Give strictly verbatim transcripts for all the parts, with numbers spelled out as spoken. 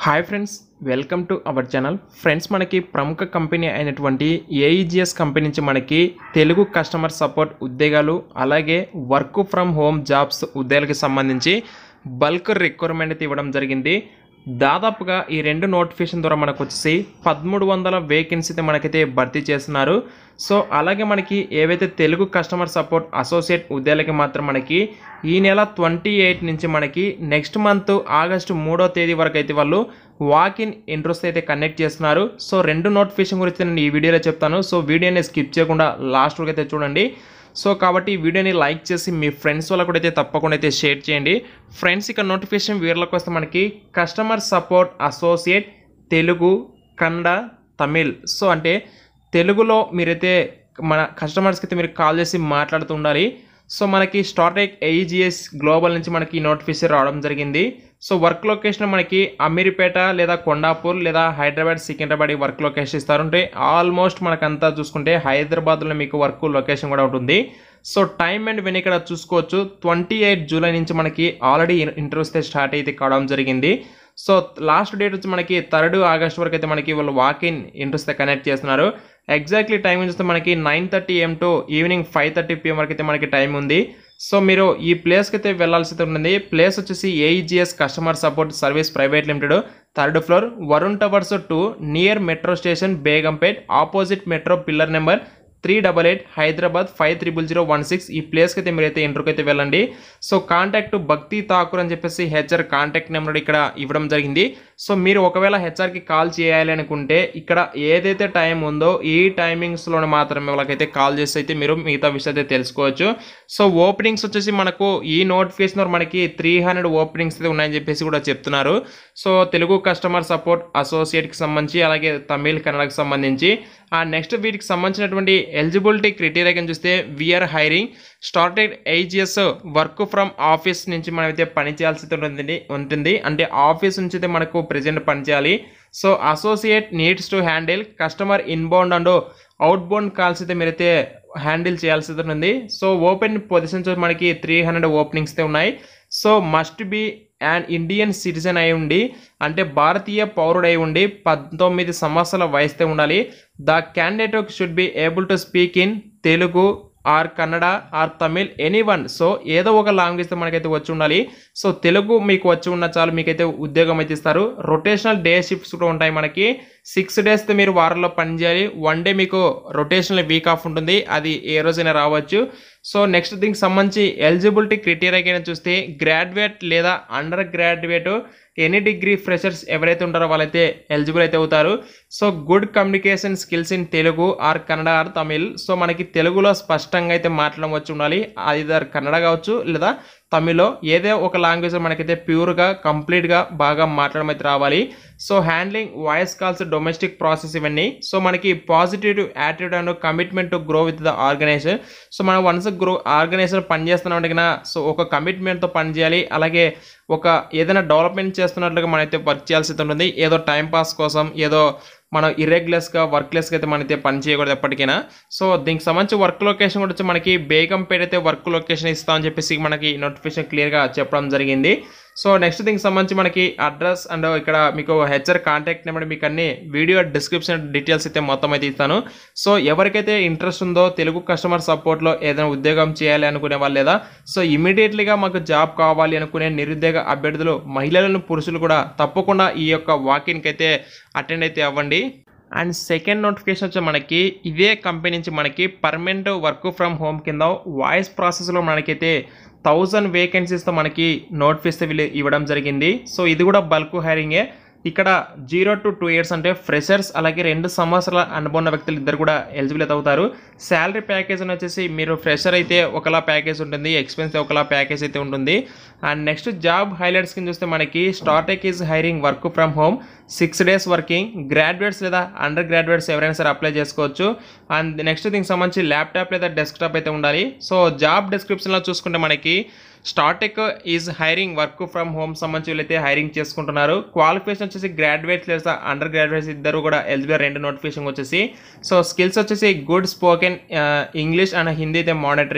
Hi friends, welcome to our channel. Friends, మనకి ప్రముఖ company అయినటువంటి ఏఈజిఎస్ కంపెనీ నుంచి మనకి తెలుగు కస్టమర్ సపోర్ట్ ఉద్యోగాలు అలాగే వర్క్ ఫ్రమ్ హోమ్ జాబ్స్ ఉద్యోగాలకు సంబంధించి బల్క్ రిక్వైర్మెంట్ అయితే ఇవ్వడం జరిగింది. దాదాపుగా ఈ రెండు నోటిఫికేషన్ ద్వారా మనకు వచ్చేసి పదమూడు వందల వేకెన్సీ అయితే మనకైతే భర్తీ చేస్తున్నారు. సో అలాగే మనకి ఏవైతే తెలుగు కస్టమర్ సపోర్ట్ అసోసియేట్ ఉద్యోగాలకి మాత్రం మనకి ఈ నెల ట్వంటీ ఎయిట్ నుంచి మనకి నెక్స్ట్ మంత్ ఆగస్టు మూడో తేదీ వరకు అయితే వాళ్ళు వాక్ ఇన్ ఇంట్రెస్ట్ అయితే కనెక్ట్ చేస్తున్నారు. సో రెండు నోటిఫికేషన్ గురించి నేను ఈ వీడియోలో చెప్తాను. సో వీడియోని స్కిప్ చేయకుండా లాస్ట్ వరకు అయితే చూడండి. సో కాబట్టి ఈ వీడియోని లైక్ చేసి మీ ఫ్రెండ్స్ వాళ్ళకు కూడా అయితే తప్పకుండా అయితే షేర్ చేయండి. ఫ్రెండ్స్, ఇక నోటిఫికేషన్ వీడియోలోకి వస్తే మనకి customer support associate Telugu, Kannada, Tamil. So అంటే తెలుగులో మీరైతే మన కస్టమర్స్కి అయితే మీరు కాల్ చేసి మాట్లాడుతూ ఉండాలి. సో మనకి స్టార్టెక్ ఏఈజిఎస్ గ్లోబల్ నుంచి మనకి నోటిఫికేషన్ రావడం జరిగింది. సో వర్క్ లొకేషన్ మనకి అమీర్పేట లేదా కొండాపూర్ లేదా హైదరాబాద్, సికింద్రాబాద్ వర్క్ లొకేషన్ ఇస్తారు. అంటే ఆల్మోస్ట్ మనకంతా చూసుకుంటే హైదరాబాద్లో మీకు వర్క్ లొకేషన్ కూడా ఉంటుంది. సో టైం అండ్ వెన్ ఇక్కడ చూసుకోవచ్చు, ట్వంటీ ఎయిట్ జూలై నుంచి మనకి ఆల్రెడీ ఇంటర్వ్యూస్ అయితే స్టార్ట్ అయితే కావడం జరిగింది. సో లాస్ట్ డేట్ వచ్చి మనకి థర్డ్ ఆగస్ట్ వరకు అయితే మనకి వాళ్ళు వాక్ ఇన్ ఇంట్రెస్ట్ కనెక్ట్ చేస్తున్నారు. ఎగ్జాక్ట్లీ టైం చూస్తే మనకి nine thirty AM to evening five thirty PM వరకు అయితే మనకి టైం ఉంది. సో మీరు ఈ ప్లేస్కి అయితే వెళ్ళాల్సి ఉంటుంది. ప్లేస్ వచ్చేసి AEGS customer support service private limited, third floor, Varun towers two, near metro station Begumpet, opposite metro pillar number three double eight, Hyderabad five triple zero one six. ఈ ప్లేస్కి అయితే మీరైతే ఇంటర్వ్యూకి అయితే వెళ్ళండి. సో కాంటాక్ట్ భక్తి ఠాకూర్ అని చెప్పేసి హెచ్ఆర్ కాంటాక్ట్ నెంబర్ ఇక్కడ ఇవ్వడం జరిగింది. సో మీరు ఒకవేళ హెచ్ఆర్కి కాల్ చేయాలి అనుకుంటే ఇక్కడ ఏదైతే టైం ఉందో ఈ టైమింగ్స్లోనే మాత్రమే వాళ్ళకైతే కాల్ చేసి అయితే మీరు మిగతా విషయం అయితే తెలుసుకోవచ్చు. సో ఓపెనింగ్స్ వచ్చేసి మనకు ఈ నోటిఫికేషన్ మనకి త్రీ హండ్రెడ్ ఓపెనింగ్స్ అయితే ఉన్నాయని చెప్పేసి కూడా చెప్తున్నారు. సో తెలుగు కస్టమర్ సపోర్ట్ అసోసియేట్కి సంబంధించి అలాగే తమిళ్, కన్నడకి సంబంధించి ఆ నెక్స్ట్ వీటికి సంబంధించినటువంటి ఎలిజిబిలిటీ క్రైటీరియా కింద చూస్తే we're hiring started AGS work from office నుంచి మనమైతే పని చేయాల్సి ఉంటుంది ఉంటుంది అంటే ఆఫీస్ నుంచి అయితే మనకు ప్రెజెంట్ పని చేయాలి. So associate needs to handle customer inbound and outbound calls అయితే మీరైతే హ్యాండిల్ చేయాల్సి ఉంటుంది. సో ఓపెన్ పొజిషన్స్ మనకి త్రీ హండ్రెడ్ ఓపెనింగ్స్ అయితే ఉన్నాయి. So must be and Indian citizen అయి ఉండి అంటే భారతీయ పౌరుడు అయి ఉండి పంతొమ్మిది సంవత్సరాల వయసుతో ఉండాలి. The candidate should be able to speak in Telugu or Kannada or Tamil any one. So ఏదో ఒక లాంగ్వేజ్తో మనకైతే వచ్చి ఉండాలి. సో తెలుగు మీకు వచ్చి ఉన్న చాలు మీకైతే ఉద్యోగం అయితే ఇస్తారు. రొటేషనల్ డే షిఫ్ట్స్ కూడా ఉంటాయి. మనకి సిక్స్ డేస్ మీరు వారంలో పనిచేయాలి. వన్ డే మీకు రొటేషనల్ వీక్ ఆఫ్ ఉంటుంది, అది ఏ రోజైనా రావచ్చు. సో నెక్స్ట్ దీనికి సంబంధించి ఎలిజిబిలిటీ క్రైటీరియా చూస్తే గ్రాడ్యుయేట్ లేదా undergraduate any degree freshers ఎవరైతే ఉంటారో వాళ్ళైతే ఎలిజిబుల్ అయితే అవుతారు. So good communication skills in Telugu or Kannada or Tamil. So మనకి తెలుగులో స్పష్టంగా అయితే మాట్లాడడం వచ్చి ఉండాలి. ఐదర్ కన్నడ కావచ్చు లేదా తమిళ్లో ఏదో ఒక లాంగ్వేజ్ మనకైతే ప్యూర్గా కంప్లీట్గా బాగా మాట్లాడడం అయితే రావాలి. So handling voice calls, domestic process ఇవన్నీ. సో మనకి positive attitude and commitment to grow with the organisation. So మనం వన్స్ గ్రో ఆర్గనైజేషన్ పనిచేస్తున్నాం అంటే కన్నా సో ఒక కమిట్మెంట్తో పనిచేయాలి. అలాగే ఒక ఏదైనా డెవలప్మెంట్ చేస్తున్నట్లుగా మనైతే వర్క్ చేయాల్సి ఉంటుంది. ఏదో టైంపాస్ కోసం ఏదో మనం ఇర్రెగ్యులర్స్గా వర్క్లెస్గా అయితే మనైతే పని చేయకూడదు ఎప్పటికైనా. సో దీనికి సంబంధించి వర్క్ లొకేషన్ కూడా వచ్చి మనకి బేగంపేట అయితే వర్క్ లొకేషన్ ఇస్తామని చెప్పేసి మనకి నోటిఫికేషన్ క్లియర్గా చెప్పడం జరిగింది. సో నెక్స్ట్ దీనికి సంబంధించి మనకి అడ్రస్ అండ్ ఇక్కడ మీకు హెచ్ఆర్ కాంటాక్ట్ నెంబర్ మీకు అన్ని వీడియో డిస్క్రిప్షన్ డీటెయిల్స్ అయితే మొత్తం అయితే ఇస్తాను. సో ఎవరికైతే ఇంట్రెస్ట్ ఉందో తెలుగు కస్టమర్ సపోర్ట్లో ఏదైనా ఉద్యోగం చేయాలి అనుకునే వాళ్ళు లేదా సో ఇమీడియట్లీగా మాకు జాబ్ కావాలి అనుకునే నిరుద్యోగ అభ్యర్థులు, మహిళలను, పురుషులు కూడా తప్పకుండా ఈ యొక్క వాకిన్కి అయితే అటెండ్ అయితే అవ్వండి. అండ్ సెకండ్ నోటిఫికేషన్ వచ్చి మనకి ఇదే కంపెనీ నుంచి మనకి పర్మనెంట్ వర్క్ ఫ్రమ్ హోమ్ కింద వాయిస్ ప్రాసెస్లో మనకైతే థౌజండ్ వేకెన్సీస్తో మనకి నోటిఫికేషన్ వీళ్ళు ఇవ్వడం జరిగింది. సో ఇది కూడా బల్క్ హైరింగే. ఇక్కడ జీరో టు టూ ఇయర్స్ అంటే ఫ్రెషర్స్ అలాగే రెండు సంవత్సరాల అనుభవం ఉన్న వ్యక్తులు ఇద్దరు కూడా ఎలిజిబుల్ అయితే అవుతారు. శాలరీ ప్యాకేజ్ అని వచ్చేసి మీరు ఫ్రెషర్ అయితే ఒకలా ప్యాకేజ్ ఉంటుంది, ఎక్స్పెన్స్ ఒకలా ప్యాకేజ్ అయితే ఉంటుంది. అండ్ నెక్స్ట్ జాబ్ హైలైట్స్ కింద చూస్తే మనకి Startek is hiring work from home, six days working, graduates లేదా అండర్ గ్రాడ్యుయేట్స్ ఎవరైనా సరే అప్లై చేసుకోవచ్చు. అండ్ నెక్స్ట్ దీనికి సంబంధించి ల్యాప్టాప్ లేదా డెస్క్టాప్ అయితే ఉండాలి. సో జాబ్ డిస్క్రిప్షన్లో చూసుకుంటే మనకి Startek is hiring work from home సంబంధించి వీళ్ళైతే హైరింగ్ చేసుకుంటున్నారు. క్వాలిఫికేషన్ వచ్చేసి గ్రాడ్యుయేట్స్ లేదా అండర్ గ్రాడ్యుయేట్స్ ఇద్దరు కూడా ఎలిజిబుల్. రెండు నోటిఫికేషన్ వచ్చేసి సో స్కిల్స్ వచ్చేసి good spoken English and Hindi అయితే మానిటరీ.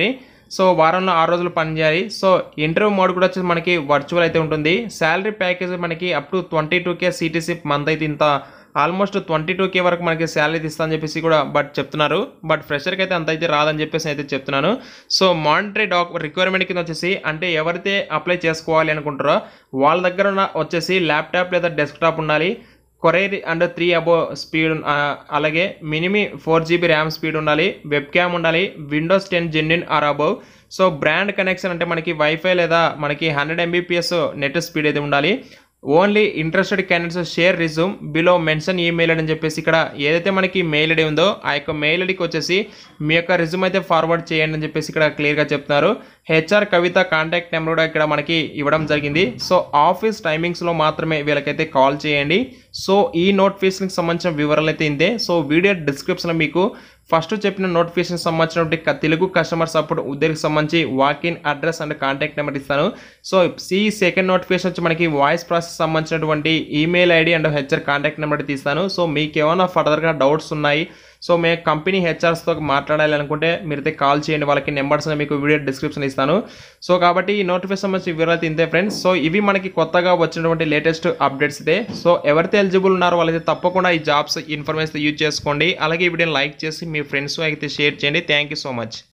సో వారంలో ఆరు రోజులు పనిచేయాలి. సో ఇంటర్వ్యూ మోడ్ కూడా వచ్చేసి మనకి వర్చువల్ అయితే ఉంటుంది. శాలరీ ప్యాకేజ్ మనకి up to twenty two K CTC month అయితే ఇంత ఆల్మోస్ట్ ట్వంటీ టూ కే వరకు మనకి శాలరీ ఇస్తామని చెప్పేసి కూడా బట్ చెప్తున్నారు. బట్ ఫ్రెషర్కి అయితే అంత అయితే రాదని చెప్పేసి అయితే చెప్తున్నాను. సో మానిటరీ డాక్ రిక్వైర్మెంట్ కింద వచ్చేసి అంటే ఎవరైతే అప్లై చేసుకోవాలి అనుకుంటారో వాళ్ళ దగ్గర ఉన్న వచ్చేసి ల్యాప్టాప్ లేదా డెస్క్టాప్ ఉండాలి. కొరైర్ అండ్ త్రీ అబో స్పీడ్ అలాగే minimum four GB RAM speed ఉండాలి. వెబ్ క్యామ్ ఉండాలి. Windows ten genuine or above. So brand connection అంటే మనకి వైఫై లేదా మనకి హండ్రెడ్ ఎంబీపీఎస్ నెట్ స్పీడ్ అయితే ఉండాలి. Only interested candidates share resume below mention email అని చెప్పేసి ఇక్కడ ఏదైతే మనకి మెయిల్ ఐడి ఉందో ఆ యొక్క మెయిల్ ఐడికి వచ్చేసి మీ యొక్క రిజ్యూమ్ అయితే ఫార్వర్డ్ చేయండి అని చెప్పేసి ఇక్కడ క్లియర్గా చెప్తున్నారు. హెచ్ఆర్ కవిత కాంటాక్ట్ నెంబర్ కూడా ఇక్కడ మనకి ఇవ్వడం జరిగింది. సో ఆఫీస్ టైమింగ్స్లో మాత్రమే వీళ్ళకైతే కాల్ చేయండి. సో ఈ నోటిఫికేషన్కి సంబంధించిన వివరాలు అయితే ఇంతే. సో వీడియో డిస్క్రిప్షన్లో మీకు ఫస్ట్ చెప్పిన నోటిఫికేషన్ సంబంధించిన తెలుగు కస్టమర్ సపోర్ట్ ఉద్యోగికి సంబంధించి walk in address and contact number ఇస్తాను. సో ఈ సెకండ్ నోటిఫికేషన్ వచ్చి మనకి వాయిస్ ప్రాసెస్ సంబంధించినటువంటి email ID and HR contact number తీస్తాను. సో మీకు ఏమైనా ఫర్దర్గా డౌట్స్ ఉన్నాయి, సో మీ కంపెనీ హెచ్ఆర్స్తో మాట్లాడాలి అనుకుంటే మీరైతే కాల్ చేయండి. వాళ్ళకి నెంబర్స్ మీకు వీడియో డిస్క్రిప్షన్ ఇస్తాను. సో కాబట్టి ఈ నోటిఫికేషన్ సంబంధించి వివరాలు ఇంతే ఫ్రెండ్స్. సో ఇవి మనకి కొత్తగా వచ్చినటువంటి లేటెస్ట్ అప్డేట్స్ ఇదే. సో ఎవరైతే ఎలిజిబుల్ ఉన్నారో వాళ్ళైతే తప్పకుండా ఈ జాబ్స్ ఇన్ఫర్మేషన్ యూజ్ చేసుకోండి. అలాగే ఈ వీడియోని లైక్ చేసి మీ ఫ్రెండ్స్ అయితే షేర్ చేయండి. Thank you so much.